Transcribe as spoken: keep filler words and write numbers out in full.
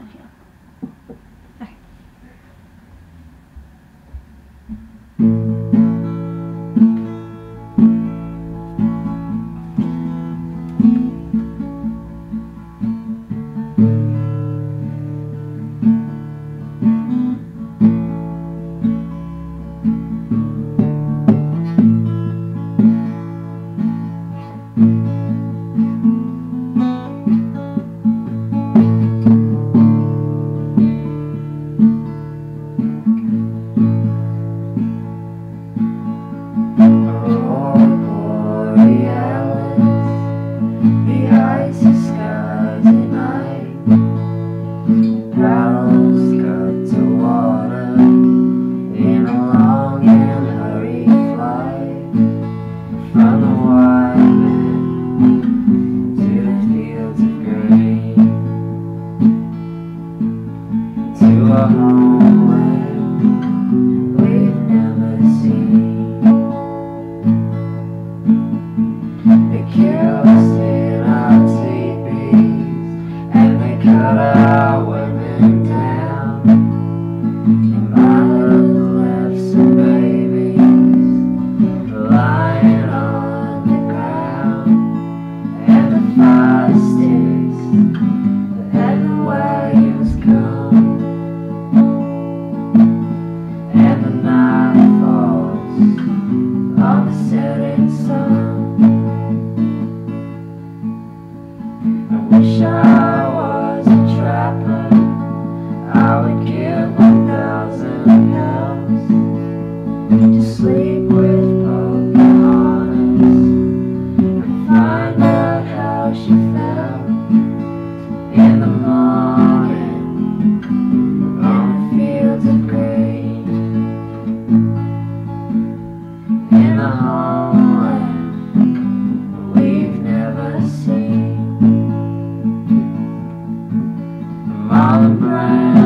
down here. Okay. Wish I was a trapper, I would give one thousand pounds to sleep with Pocahontas and find out how she felt in the morning on the fields of grain, in the homeland we've never seen. Marlon Brando